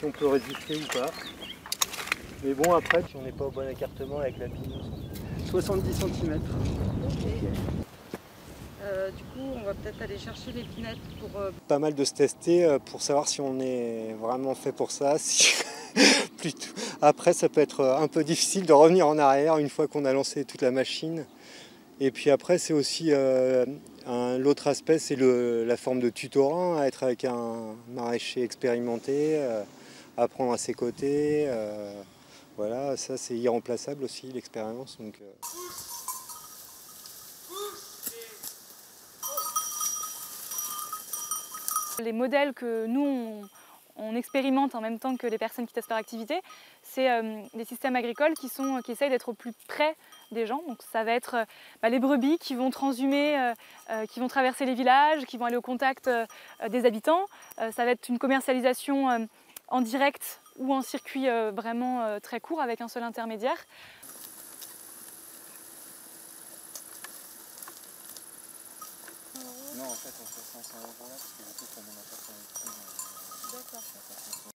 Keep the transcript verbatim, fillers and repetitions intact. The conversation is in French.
si on peut résister ou pas. Mais bon, après, si on n'est pas au bon écartement avec la pineuse. soixante-dix centimètres. Okay. Euh, du coup, on va peut-être aller chercher l'épinette pour... Euh... Pas mal de se tester pour savoir si on est vraiment fait pour ça. Si... Plutôt. Après, ça peut être un peu difficile de revenir en arrière une fois qu'on a lancé toute la machine. Et puis après, c'est aussi euh, l'autre aspect, c'est la forme de tutorat, à être avec un maraîcher expérimenté, euh, apprendre à ses côtés. Euh, voilà, ça c'est irremplaçable aussi, l'expérience. Donc, euh... Les modèles que nous, on, on expérimente en même temps que les personnes qui testent leur activité, c'est euh, des systèmes agricoles qui, sont, qui essayent d'être au plus près des gens. Donc ça va être euh, bah, les brebis qui vont transhumer, euh, euh, qui vont traverser les villages, qui vont aller au contact euh, des habitants. Euh, ça va être une commercialisation euh, en direct ou en circuit euh, vraiment euh, très court avec un seul intermédiaire. Non, en fait, on fait cinq cents euros là, parce que du coup, comme on n'a pas fait un prix... Euh... D'accord.